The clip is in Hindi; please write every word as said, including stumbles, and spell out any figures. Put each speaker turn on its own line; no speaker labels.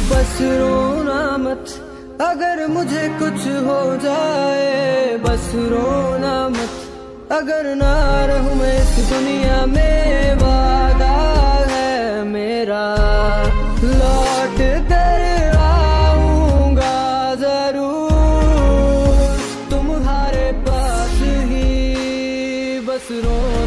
बस रोना मत अगर मुझे कुछ हो जाए, बस रोना मत अगर ना रहूं मैं इस दुनिया में। वादा है मेरा लौट कर आऊंगा जरूर तुम्हारे पास ही, बस रो